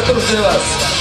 Артур, для вас.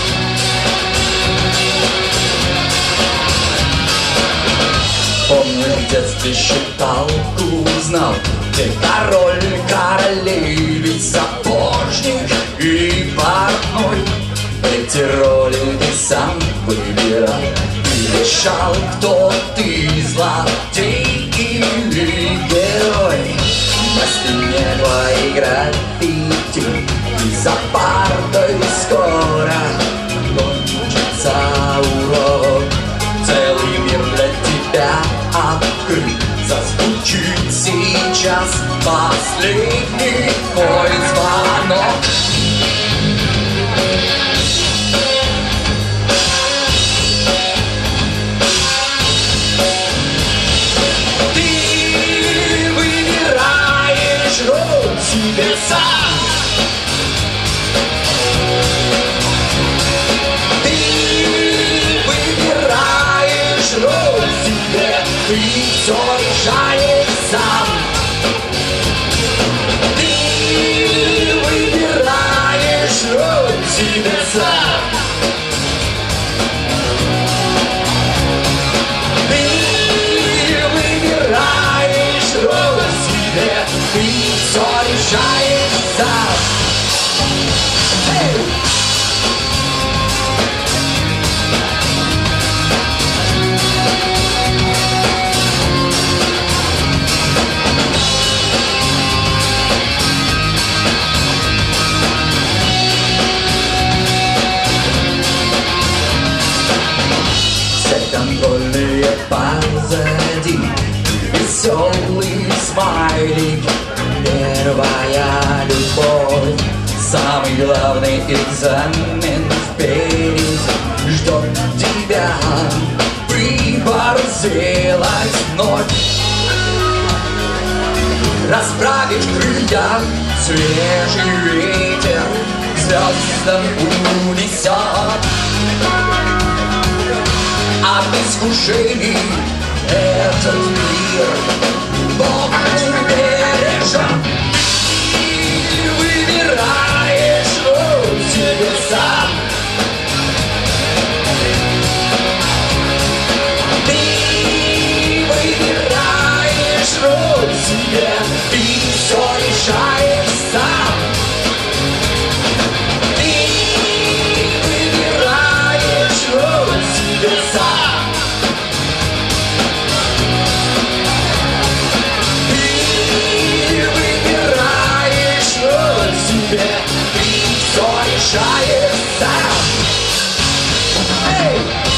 Помню, в детстве считалку знал, где король, королей, ведь сапожник и портной. Эти роли ты сам выбирал и решал, кто ты, злодей или герой. На стене твои граффити, и за партой скоро кончится урок. Целый мир для тебя открыт, зазвучит сейчас последний мой звонок. Ты выбираешь роль себе сам. Ты все решаешь сам. Ты выбираешь роль себе сам. Ты выбираешь роль себе. Ты все решаешь сам. Контрольные позади, веселый смайлик, первая любовь, самый главный экзамен впереди ждет тебя. Выбор сделать вновь, расправишь крылья, свежий ветер звездам унесет. От искушений этот мир Бог убережет. Ты выбираешь роль себе сам. Ты выбираешь роль себе. Ты все решаешь сам. Ты выбираешь роль себе сам. Решаешь сам. Эй!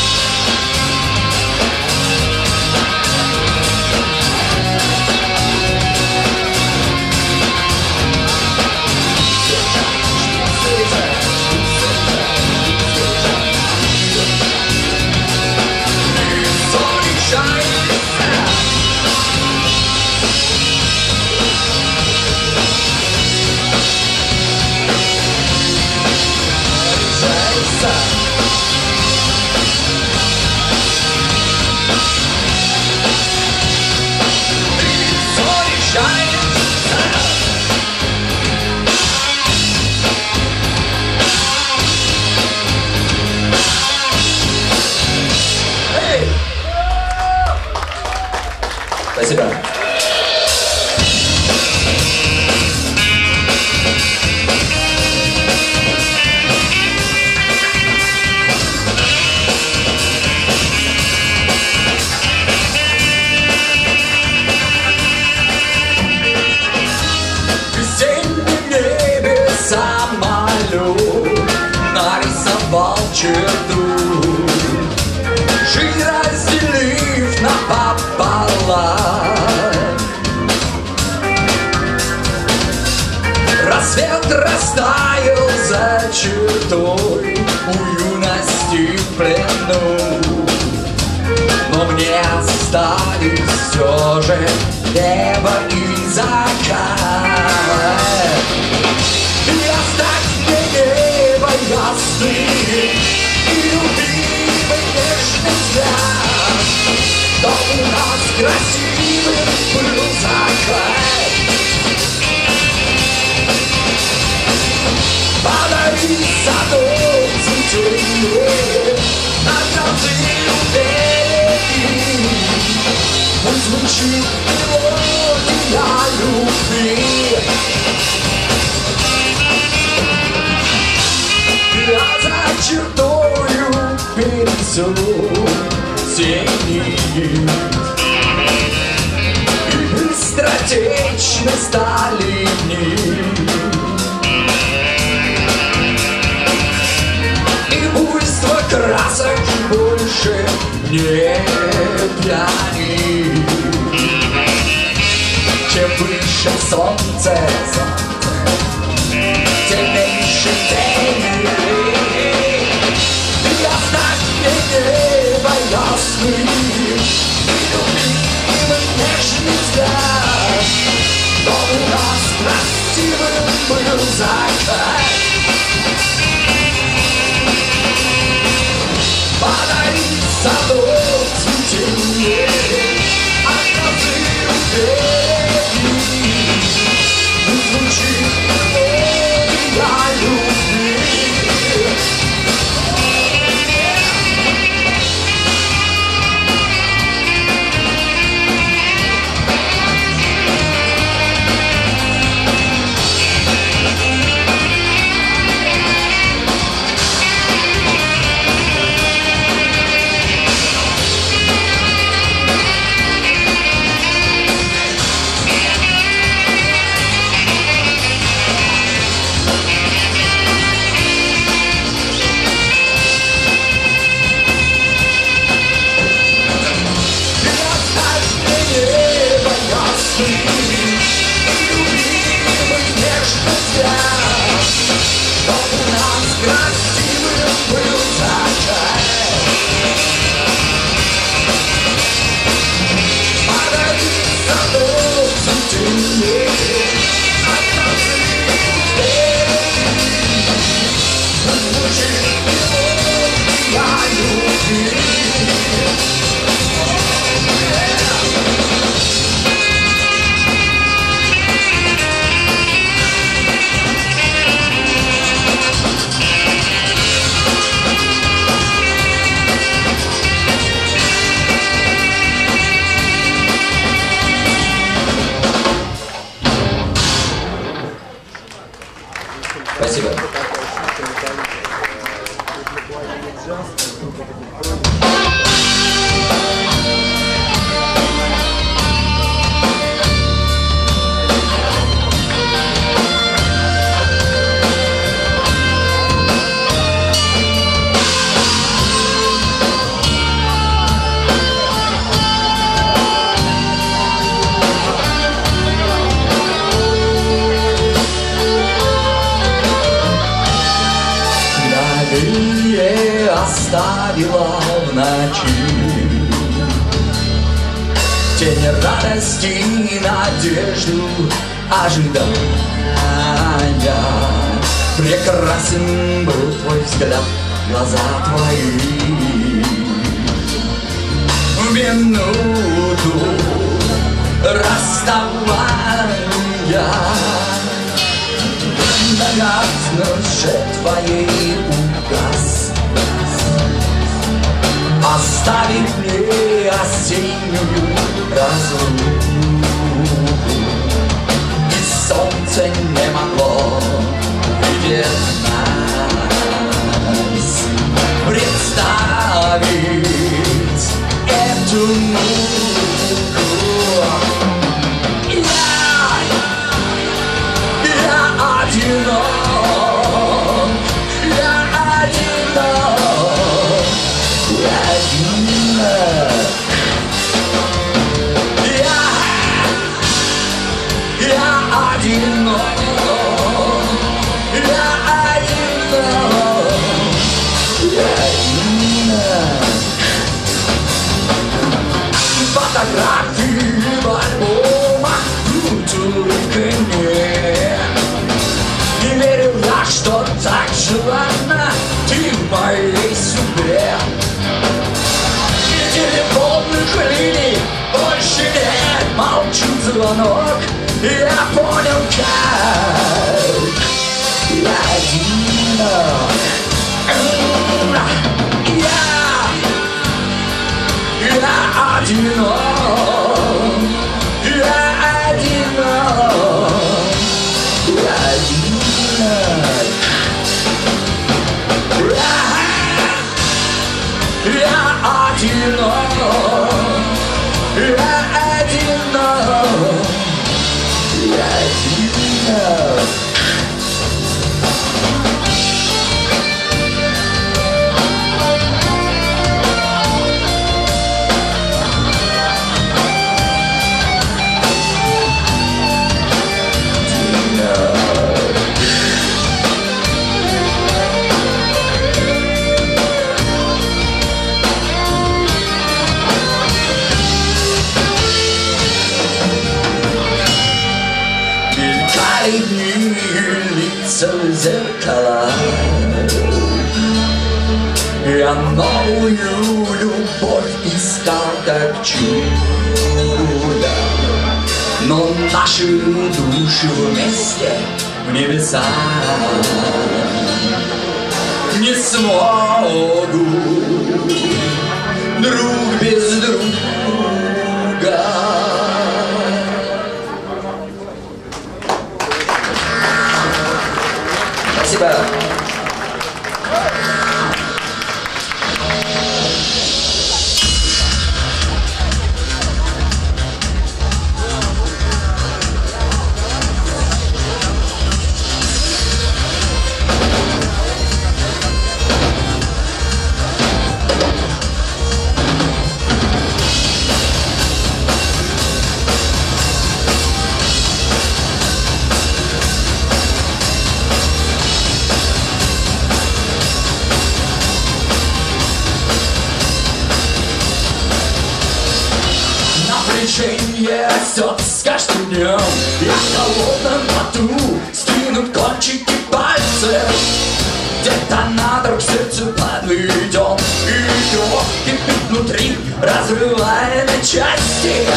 Спасибо. В весеннем небе самолет нарисовал черту, жизнь разделив напополам. Рассвет растаял за чертой, у юности в плену, но мне остались все же небо и закат. И оставь мне небо ясный и любимый нежный взгляд, что у нас красивый был закат. Подари саду звучит мелодия любви. Я за чертою пересек тени и быстротечны стали дни, и буйство красок больше не пьянит. Чем выше солнце, тем меньше тени. И оставь мне небо ясным и любимый нежный взгляд, чтоб у нас красивым был закат. Подари садок цветение от грозы любви, звучит мелодия любви. Спасибо. Оставила в ночи тень радости, надежду, ожидания. Прекрасен был твой взгляд, глаза твои. В минуту расставания на душе твоей угас, оставив мне осеннюю разлуку. И солнце не могло видеть нас, представить эту муку. Я одинок, я одинок, я одинок. Я одинок, я одинок, я одинок. Фотографии в альбомах только нет. Не верил я, что так желанна ты в моей судьбе. И телефонных линий больше нет, молчит звонок. Я понял, как я одинок. Я одинок. одинок. Я одинок. Я одинок. Лица в зеркала, я новую любовь искал как чудо, но наши души вместе в небеса не смогут друг без друга. Спасибо. Напряжение растет с каждым днем. Я в холодном поту стянут кончики пальцев. Детонатор к сердцу подведен, и кровь кипит внутри, разрывая на части.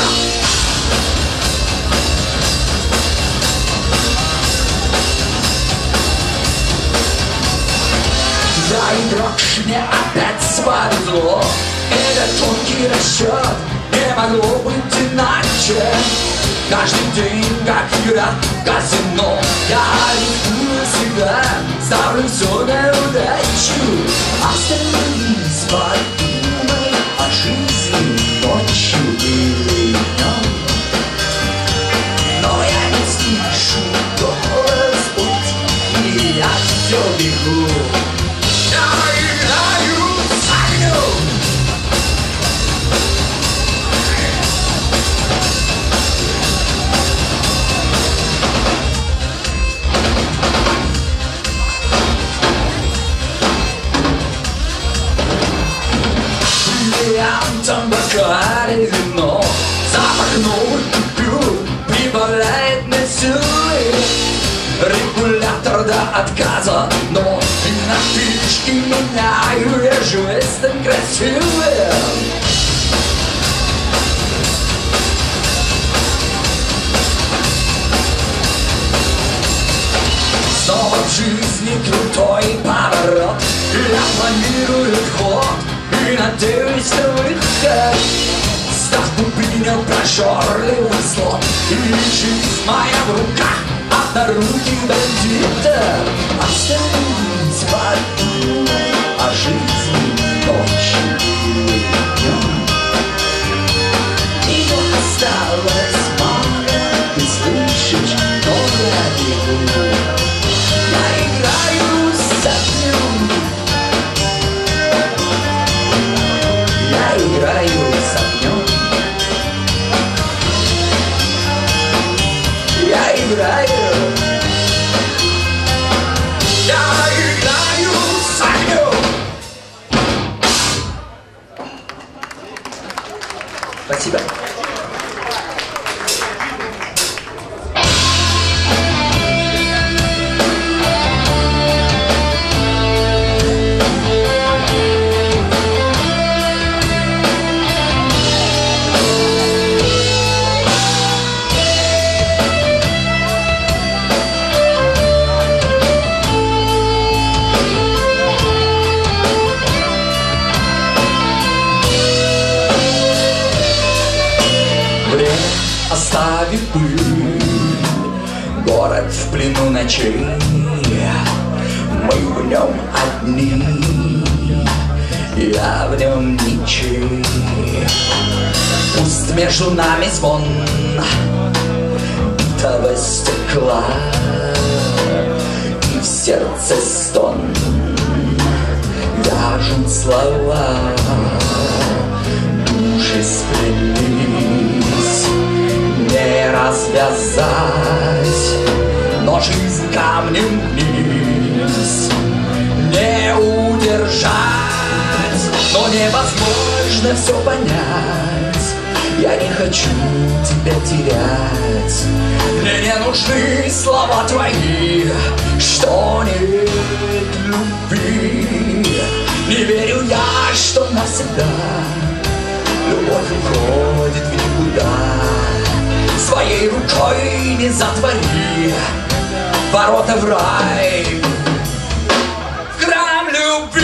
Да, игрок, мне опять свалило. Это тонкий расчет, не могло быть иначе. Каждый день, как игра в казино, я рискую всегда, ставлю все на удачу. Остановись, подумай о жизни ночью или днем. Но я не слышу голос пути, и я все бегу. Я играю с огнем. Бриллиантом бокале вино, запах новых купюр прибавляет мне силы. Регулятор до отказа, но на фишки меняю, я жестом красивым. Снова в жизни крутой поворот, я планирую ход и надеюсь на выход. Ставку принял прожорливый слот, и жизнь моя в руках одноруких бандитов. Остановись, подумай о жизни ночью или днем. Ее осталось мало, ты слышишь, но я бегу. Я играю с огнем. Я играю с огнем. Я играю. Я играю с огнем. Спасибо. Оставит пыль, город в плену ночей, мы в нем одни, я в нем ничей. между нами звон битого стекла, и в сердце стон вяжут слова. Души сплелись, не развязать, но жизнь камнем вниз не удержать. Но невозможно все понять, я не хочу тебя терять. Мне не нужны слова твои, что нет любви. Не верю я, что навсегда любовь уходит в никуда. Своей рукой не затвори ворота в рай, в храм любви.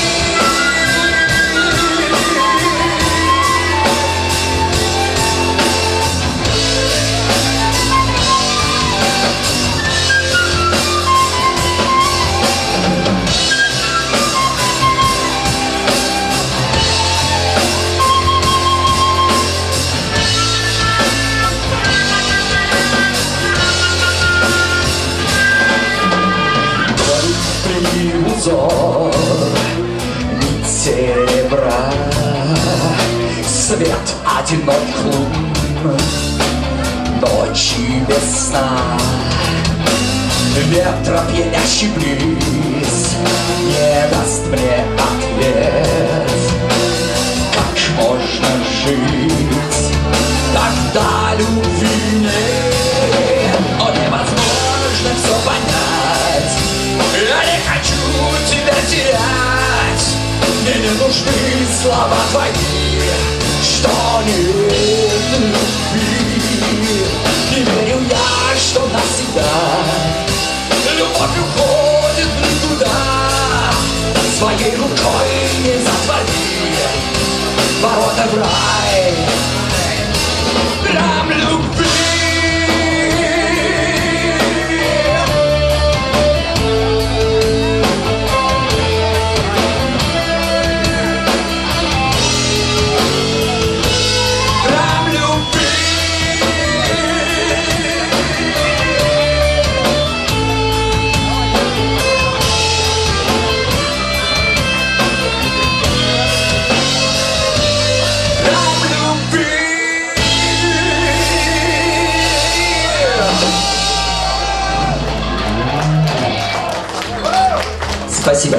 Нить серебра, свет одиноких лун, ночи без сна, ветра пьянящий бриз не даст мне ответ. Как можно жить, когда любви нет? Но невозможно все понять, я не хочу тебя терять. Мне не нужны слова твои, что нет любви. Не верю я, что навсегда любовь уходит в никуда. Своей рукой не затвори ворота в рай, храм любви. Спасибо.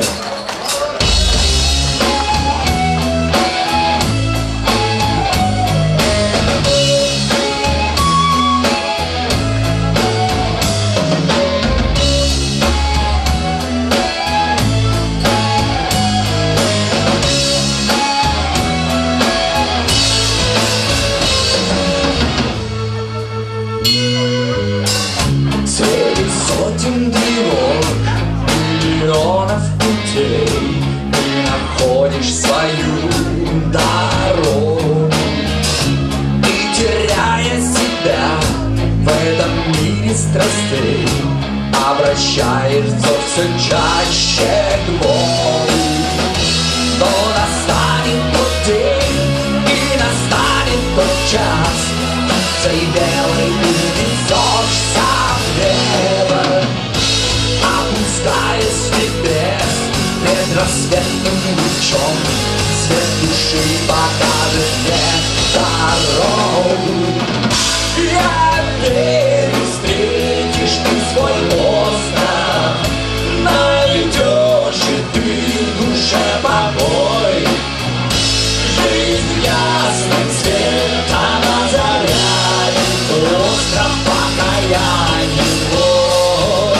Среди сотен дорог, миллионов путей ты находишь свою дорогу. И теряя себя в этом мире страстей, обращаешь взор все чаще к Богу. Но настанет тот день и настанет тот час, ты белый унесешься в небо, опускаясь с небес перед рассветным лучом. Свет души покажет мне дорогу. Я верю, встретишь ты свой остров, найдешь и ты в душе покой. Жизнь ясным светом озаряет остров покаяния твой.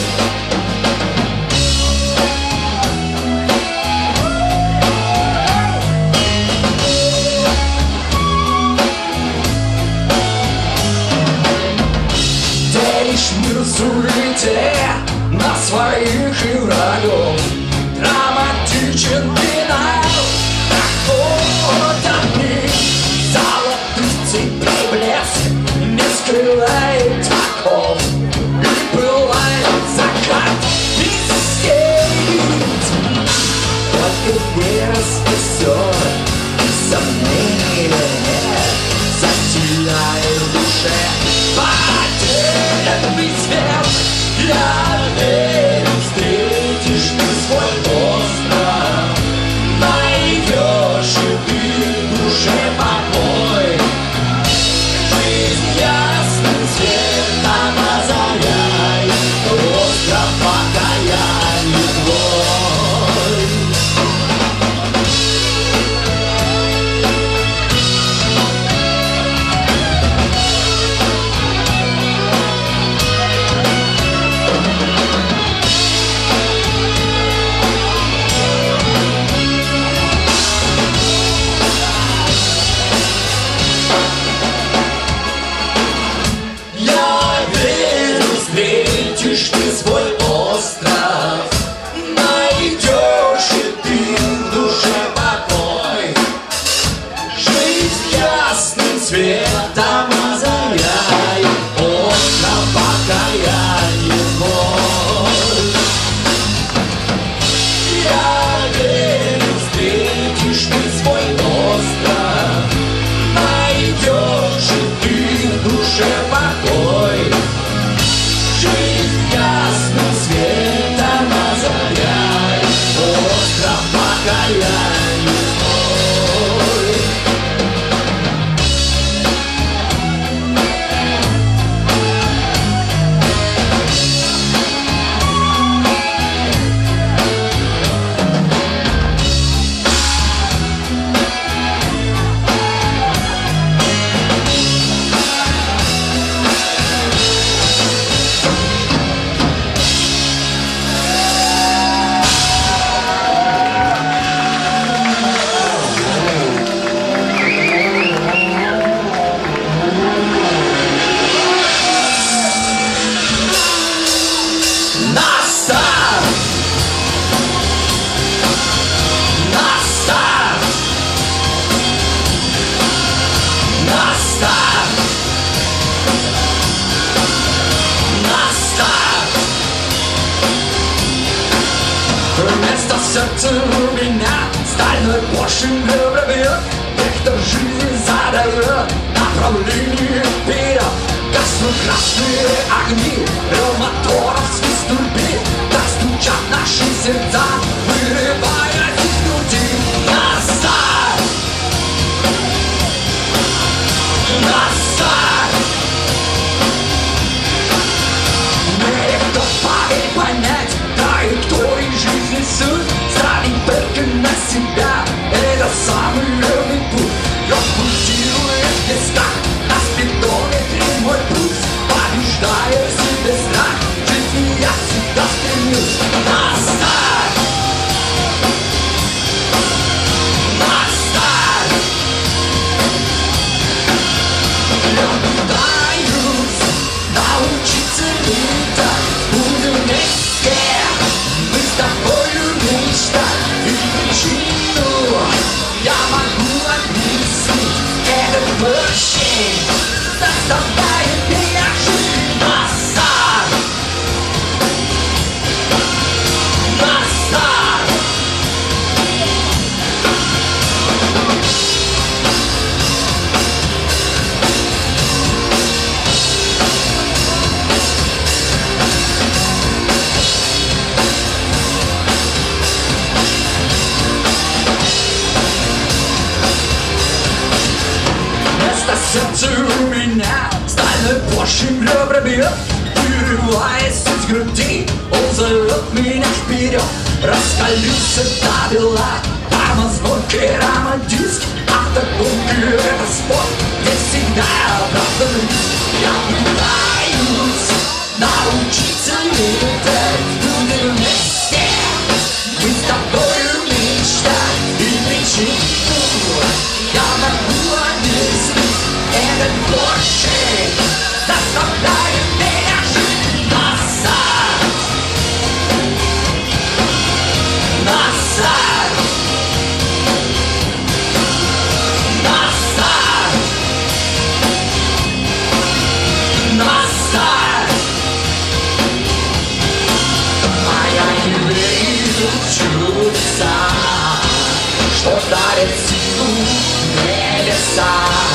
Делишь мир в суете на своих и врагов, драматичен финал. От них золотых цепей блеск не скрывает оков, и пылает закат и сеет. Только вырос все, и сомнений нет. светом озаряет остров покаяния мой. Я верю, встретишь ты свой остров, найдешь и ты в душе покой. Жизнь ясным светом озаряет остров покаяния мой. Вместо сердца у меня стальной поршень ревет. Вектор жизни задает направление вперед. Гаснут красные огни, рев моторов, свист турбин. Так стучат наши сердца, вырываясь из груди. Назад! Назад! Никто поверь понять траектории жизни суть. Ставить только на себя, это самый верный путь. Я пульсирует в висках, на спидометре мой пульс. Побеждая в себе страх, к жизни я всегда стремлюсь. Назад! Назад! Я пытаюсь научиться летать, будем вместе. Мы с тобою мечтать и причину я могу объяснить. Этот поршень заставляет меня жить. Назад! Назад! Вместо сердца у меня стальной поршень ребра бьет. Вырываясь из груди, он зовет меня вперед. Раскалился до бела, тормозной керамодиск. Автогонки — это спорт, где всегда оправдан риск. Я пытаюсь научиться летать, будем вместе. Мы с тобою мечтать и причину я могу объяснить. Этот поршень заставляет меня жить. Назад! Назад! Назад! Назад! А я не верю в чудеса, что дарит силу небеса.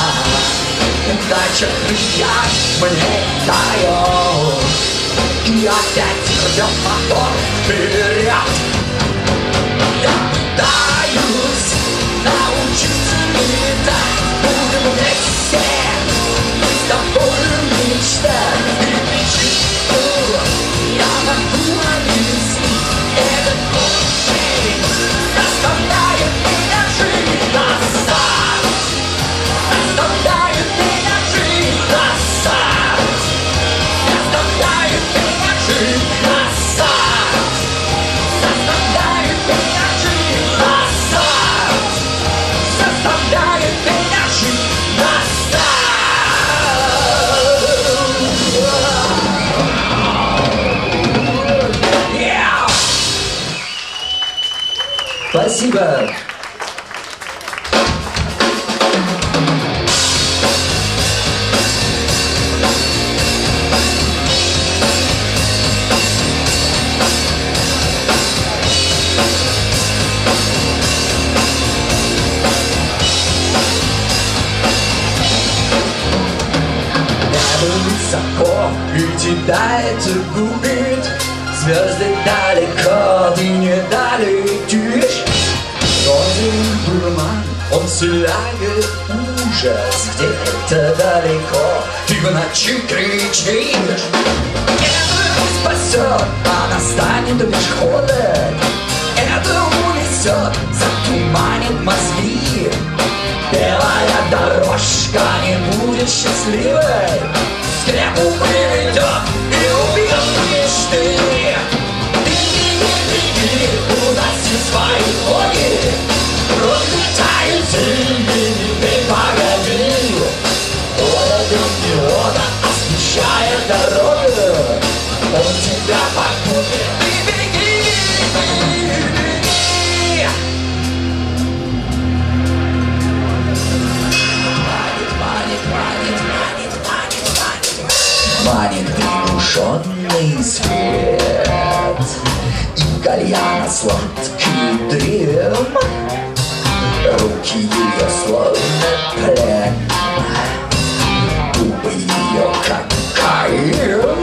Удача крылья мне дает, и опять рвет мотор вперед. Я пытаюсь научиться летать, будем вместе. Мы с тобою мечтать и причину я могу объяснить. Этот поршень заставляет меня жить. Назад! Заставляет меня жить. Назад! Заставляет меня жить. Назад! Заставляет меня жить. Назад! Заставляет меня жить. Назад! Yeah! Спасибо! и тебя это губит. Звезды далеко, ты не долетишь. Розовый дурман, он вселяет ужас. Где-то далеко ты в ночи кричишь. Это не спасет, а настанет лишь холод. Это унесет, затуманит мозги. Белая дорожка не будет счастливой. Скрепу приведет и убьет мечты. Беги, уноси свои ноги. Пролетают зимние, теперь погоди. Холодом неона освещает дорогу. Он тебя погубит. Ты беги, беги. Манит приглушенный свет и кальяна сладкий дым. Руки ее словно плен, губы ее как кокаин.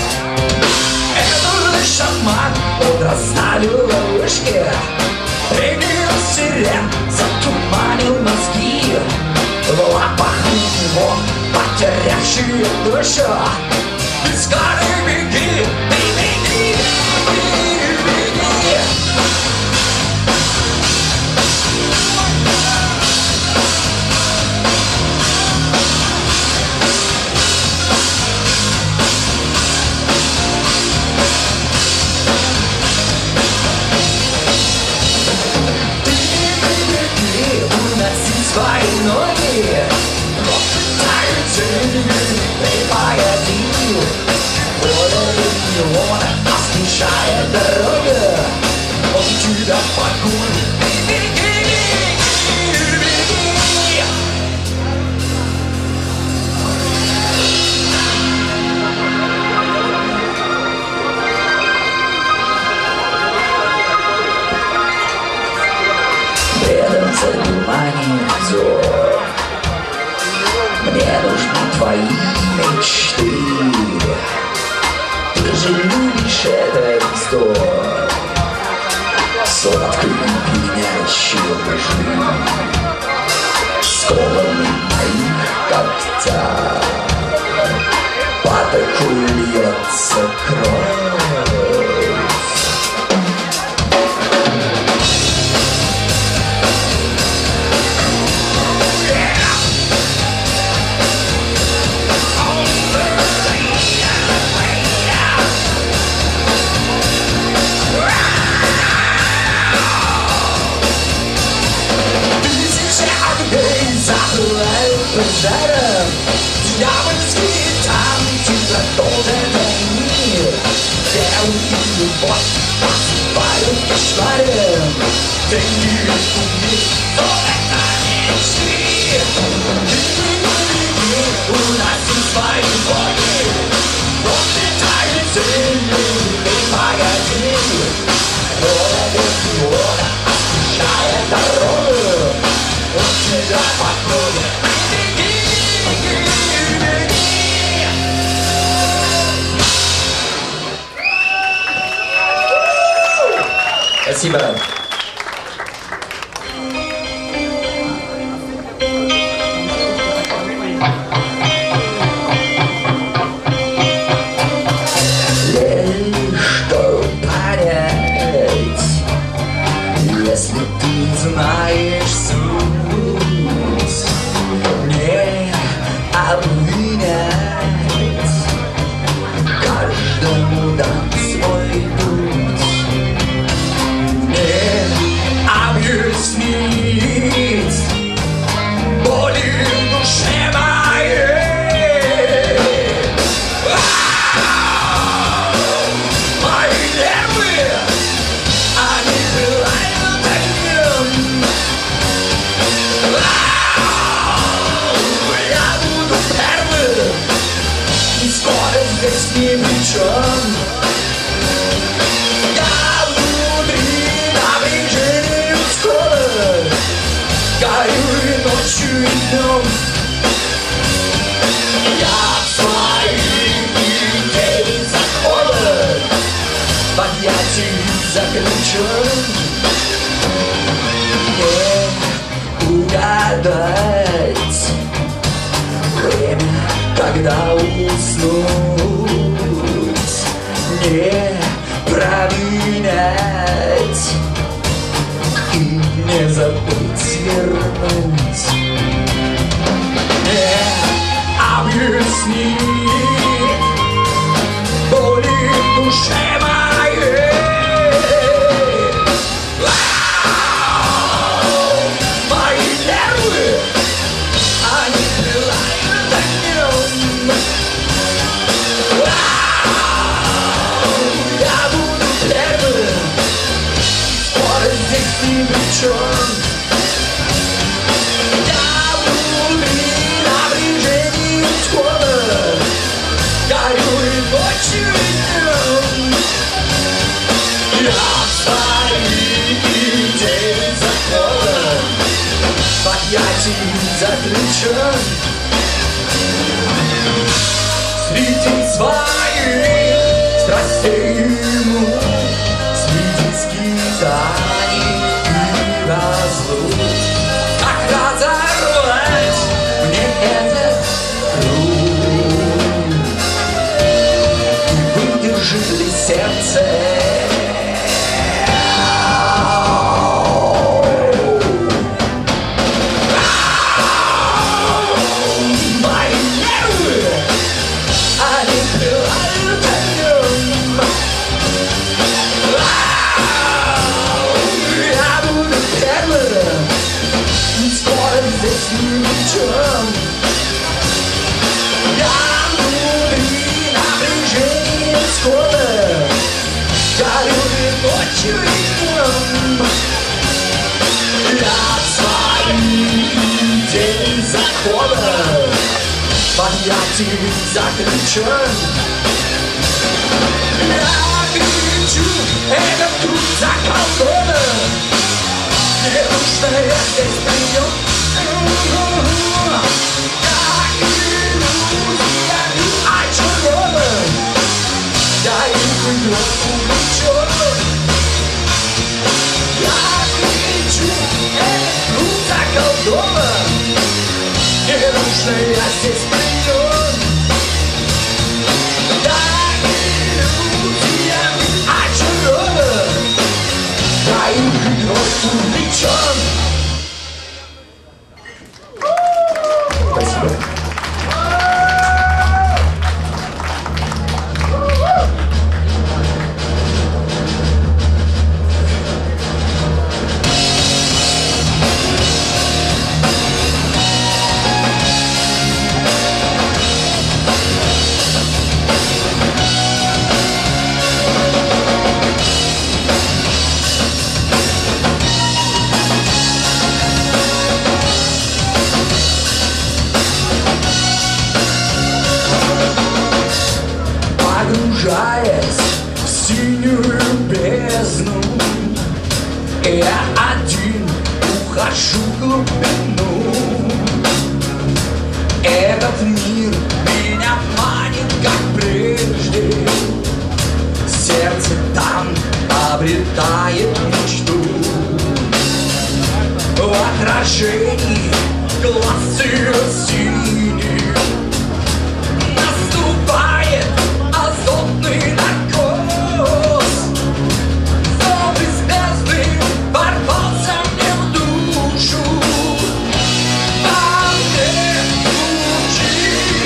Это шаман, он расставил ловушки. Принял сирен, затуманил мозги. В лапах у него потерявшие душу. Ты скорее беги, ты беги, беги, беги. Ты беги, уноси свои ноги. Ты погоди, холодом неона освещает дорогу. Он тебя погубит. Беги, беги, беги. Рядом затуманит взор. Мне нужны твои мечты. Ты же любишь этот вздор. Сладкий пьянящий лжи, скованный в моих когтях. По такой льется кровь. Пожаром дьявольские танцы продолжат они. Белый и любовь посыпают кошмаром. Деньги и умы, но это мечты. Уноси свои ноги. Пролетают зимние, ты погоди. Холодом неона освещает дорогу. Он тебя погубит. Спасибо. Лишь что понять, если ты знаешь суть, не обвинять. Каждому дан свой путь. Объяснить боли в душе моей. Мои нервы, они пылают огнем. Я буду первым, и скоро здесь ни при чем. Горю и ночью, и днем. Я в своих заключен. Не угадать время, когда уснуть, не променять и не забыть вернуть. Не объяснить боли в душе моей. Мои нервы, они пылают огнем. Я буду первым, скоро здесь ни при чем. Я внутри напряжения скоро горю и ночью, и днем. Я своих идей закона в объятии заключен. Среди своих страстей ему, среди скитаний и разлук, как разорвать мне этот круг? И выдержит ли сердце мои нервы? Они пылают огнем. Я буду первым, скоро здесь ни при чем. Я внутри напряжения скоро горю и ночью, и днем. Я своих идей закона в объятии заключен. Я кричу, этот круг заколдован. Мне нужно, я здесь прием. Как иллюзиями очарован, я их игрок увлечен. Я кричу, этот круг заколдован. Мне нужно, я здесь прием. Я иллюзиями очарован, я их игрок увлечен. Спасибо. Погружаясь в синюю бездну, я один ухожу в глубину. Этот мир меня манит, как прежде. Сердце там обретает мечту. В отражении глаз ее синих наступает азотный наркоз. Зов из бездны ворвался мне в душу. Во мне звучит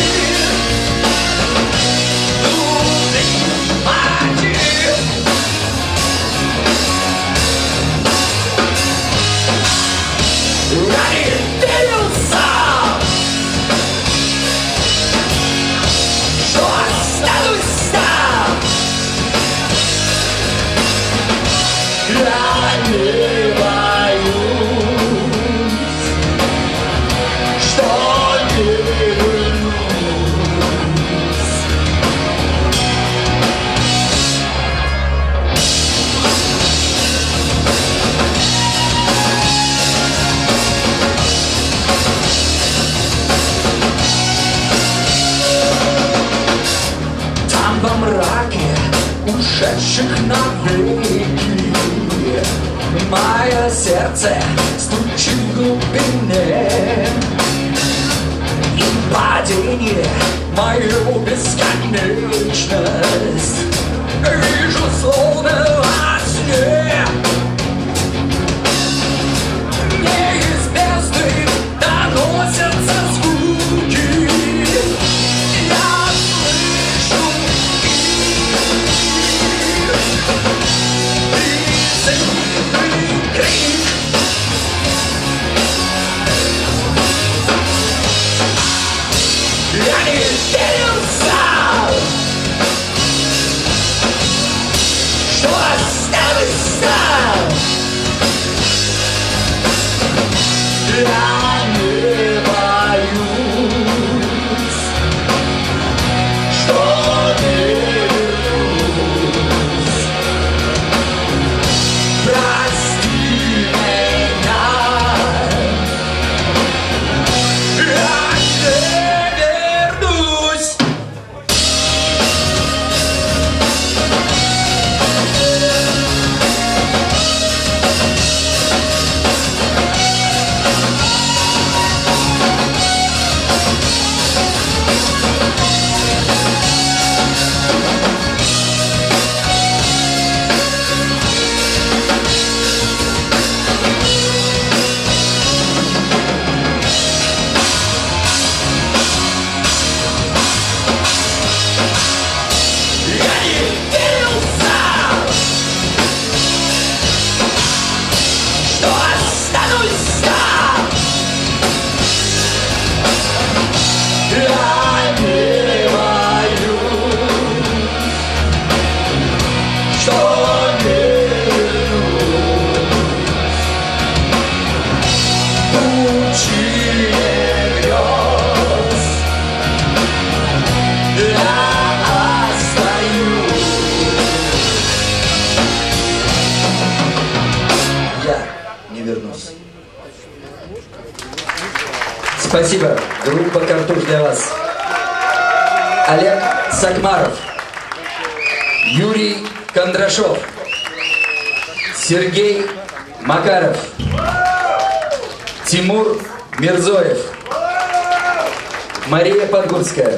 дурный мотив. Я не верил сам, что останусь там. Я не боюсь, что не вернусь. Там во мраке ушедших навеки Мое сердце стучит в глубине, и падение мою бесконечность вижу словно во сне. Мне из бездны доносятся звуки, я слышу призывный крик. Я не верил сам, что останусь сам. Я не боюсь, что не вернусь. Прости меня, я не вернусь. Спасибо. Группа «Картуш» для вас. Олег Сакмаров, Юрий Кондрашов, Сергей Макаров, Тимур Мирзоев, Мария Подгурская.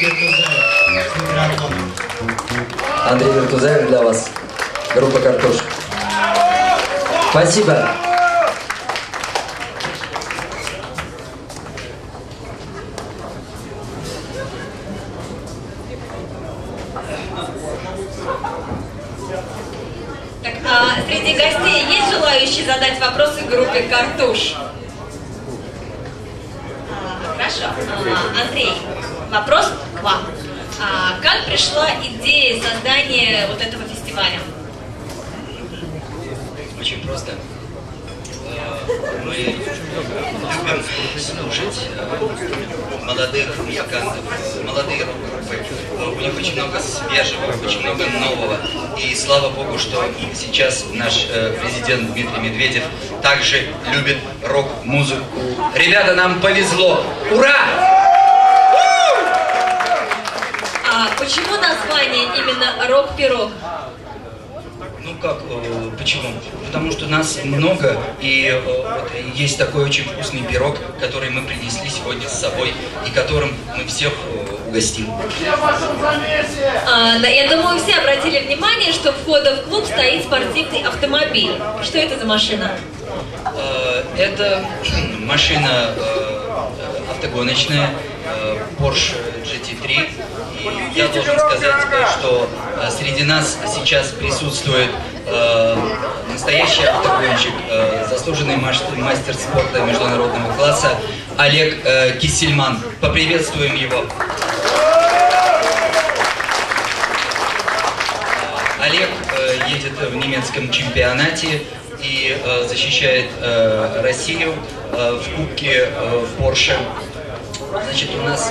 Андрей Вертузаев для вас. Группа «Картуш». Спасибо. Среди гостей есть желающие задать вопросы группе «Картуш»? Хорошо. Андрей, вопрос к вам. Как пришла идея создания вот этого фестиваля? Очень просто. Мы любим слушать молодых музыкантов, молодые рок-группы. У них очень много свежего, очень много нового. И слава богу, что сейчас наш президент Дмитрий Медведев также любит рок-музыку. Ребята, нам повезло! Ура! А почему название именно «Рок-пирог»? Ну как, почему? Потому что нас много, и вот, есть такой очень вкусный пирог, который мы принесли сегодня с собой, и которым мы всех угостим. Да, я думаю, все обратили внимание, что у входа в клуб стоит спортивный автомобиль. Что это за машина? Это машина автогоночная, Porsche GT3. И я должен сказать, что среди нас сейчас присутствует настоящий автогонщик, заслуженный мастер спорта международного класса Олег Кисельман. Поприветствуем его. Олег едет в немецком чемпионате и защищает Россию в кубке Porsche. Значит, у нас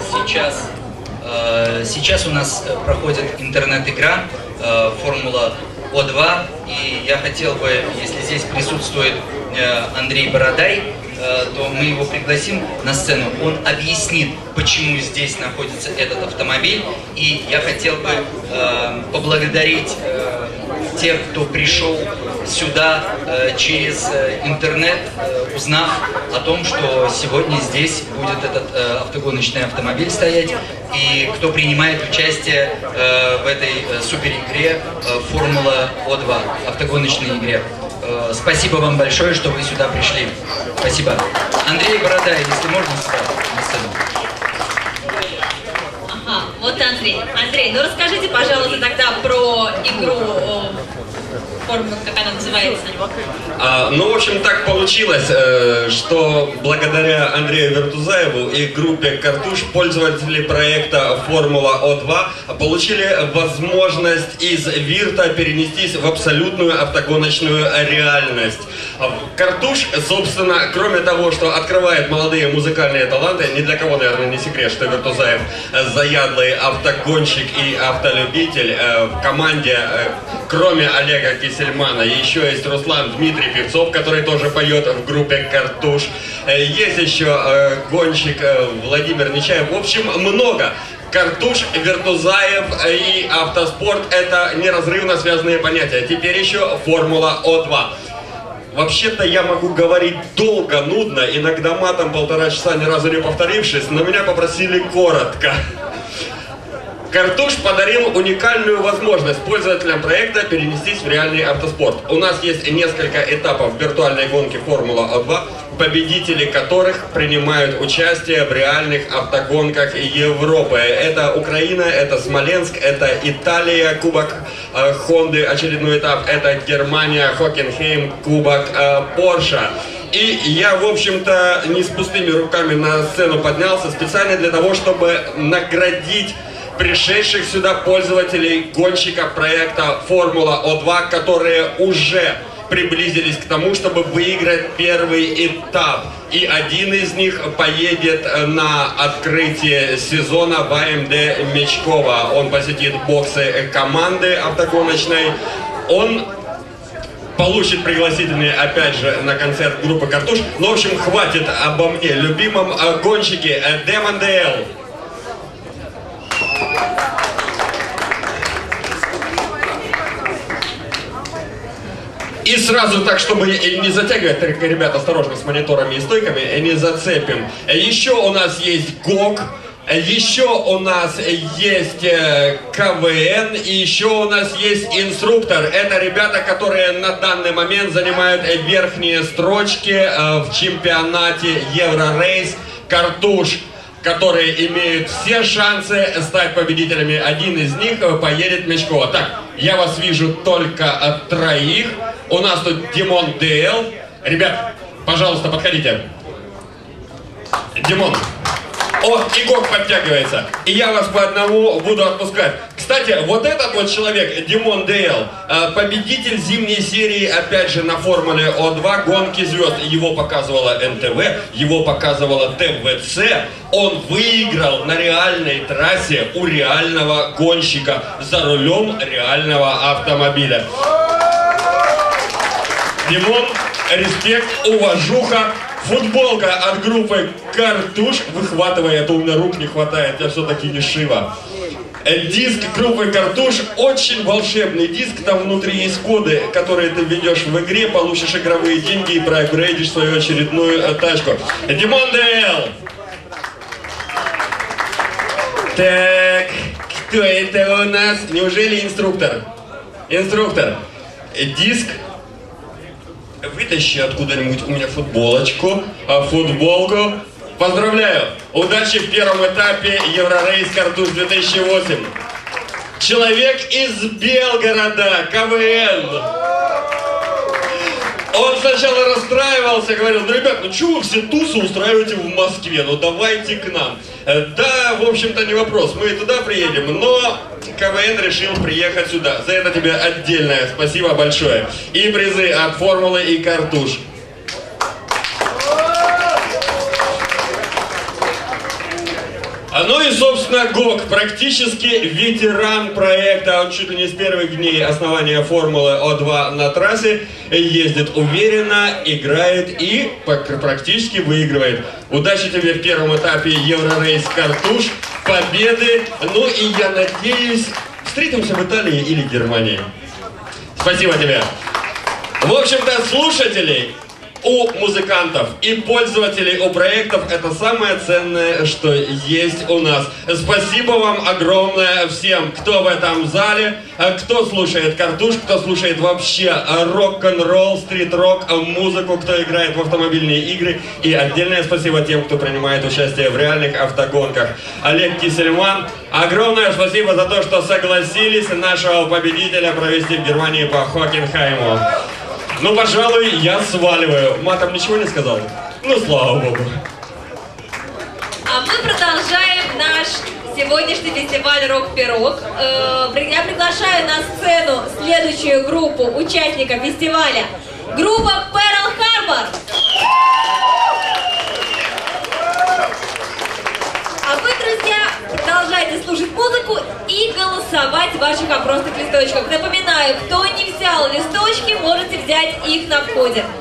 сейчас у нас проходит интернет-игра Формула О2, и я хотел бы, если здесь присутствует Андрей Бородай, то мы его пригласим на сцену. Он объяснит, почему здесь находится этот автомобиль. И я хотел бы поблагодарить тех, кто пришел сюда через интернет, узнав о том, что сегодня здесь будет этот автогоночный автомобиль стоять, и кто принимает участие в этой супер-игре Формула О2, автогоночной игре. Спасибо вам большое, что вы сюда пришли. Спасибо. Андрей Бородай, если можно, сюда, на сцену. Ага, вот Андрей. Андрей, ну расскажите, пожалуйста, тогда про игру, формулу, как она называется. Ну, в общем, так получилось, что благодаря Андрею Вертузаеву и группе «Картуш» пользователи проекта «Формула О2» получили возможность из Вирта перенестись в абсолютную автогоночную реальность. «Картуш», собственно, кроме того, что открывает молодые музыкальные таланты, ни для кого, наверное, не секрет, что Вертузаев заядлый автогонщик и автолюбитель. В команде, кроме Олега Кисельмана, еще есть Руслан Дмитрий Певцов, который тоже поет в группе «Картуш». Есть еще гонщик Владимир Нечаев. В общем, много. Картуш, Вертузаев и автоспорт — это неразрывно связанные понятия. Теперь еще «Формула О2». Вообще-то я могу говорить долго, нудно, иногда матом 1,5 часа, ни разу не повторившись, но меня попросили коротко. Картуш подарил уникальную возможность пользователям проекта перенестись в реальный автоспорт. У нас есть несколько этапов виртуальной гонки «Формула О2», победители которых принимают участие в реальных автогонках Европы. Это Украина, это Смоленск, это Италия, Кубок Хонды, очередной этап, это Германия, Хокенхейм, Кубок Порше. И я, в общем-то, не с пустыми руками на сцену поднялся специально для того, чтобы наградить пришедших сюда пользователей гонщика проекта «Формула О2», которые уже приблизились к тому, чтобы выиграть первый этап. И один из них поедет на открытие сезона в АМД Мечково. Он посетит боксы команды автогоночной. Он получит пригласительные, опять же, на концерт группы «Картуш». Ну, в общем, хватит обо мне, любимом гонщике Демон ДЛ. И сразу так, чтобы не затягивать, только, ребят, осторожно с мониторами и стойками, не зацепим. Еще у нас есть ГОК, еще у нас есть КВН, и еще у нас есть инструктор. Это ребята, которые на данный момент занимают верхние строчки в чемпионате Еврорейс «Картуш», которые имеют все шансы стать победителями. Один из них поедет в Мечково. Так, я вас вижу только троих. У нас тут Димон ДЛ. Ребят, пожалуйста, подходите. Димон. О, и ГОК подтягивается. И я вас по одному буду отпускать. Кстати, вот этот вот человек, Димон ДЛ, победитель зимней серии, опять же, на Формуле О2 «Гонки звезд». Его показывала НТВ, его показывала ТВЦ. Он выиграл на реальной трассе у реального гонщика за рулем реального автомобиля. Димон, респект, уважуха. Футболка от группы «Картуш». Выхватывай, а то у меня рук не хватает, я все-таки не Шива. Диск группы «Картуш» очень волшебный диск. Там внутри есть коды, которые ты введешь в игре, получишь игровые деньги и проапгрейдишь свою очередную тачку. Димон ДЛ. Так, кто это у нас? Неужели инструктор? Инструктор. Диск. Вытащи откуда-нибудь у меня футболочку, футболку. Поздравляю! Удачи в первом этапе Еврорейс «Картуш» 2008. Человек из Белгорода, КВН. Он сначала расстраивался, говорил: ну, ребят, ну чего вы все тусы устраиваете в Москве? Ну давайте к нам. Да, в общем-то, не вопрос, мы и туда приедем, но КВН решил приехать сюда. За это тебе отдельное спасибо большое. И призы от «Формулы» и «Картуш». Ну и, собственно, Собственно, ГОК практически ветеран проекта. Он чуть ли не с первых дней основания формулы О2 на трассе ездит уверенно, играет и практически выигрывает. Удачи тебе в первом этапе Еврорейс Картуш, победы. Ну и я надеюсь, встретимся в Италии или Германии. Спасибо тебе. В общем-то, слушателей у музыкантов и пользователей у проектов это самое ценное, что есть у нас. Спасибо вам огромное всем, кто в этом зале, кто слушает Картуш, кто слушает вообще рок-н-ролл, стрит-рок, музыку, кто играет в автомобильные игры. И отдельное спасибо тем, кто принимает участие в реальных автогонках. Олег Кисельман, огромное спасибо за то, что согласились нашего победителя провести в Германии по Хокенхайму. Ну, пожалуй, я сваливаю. Матом ничего не сказал? Ну, слава богу. А мы продолжаем наш сегодняшний фестиваль «Рок-пирог». Я приглашаю на сцену следующую группу участников фестиваля. Группа Pearl Harbor. А вы, друзья, продолжайте слушать музыку и голосовать в ваших опросных листочках. Напоминаю, кто не взял листочки, можете взять их на входе.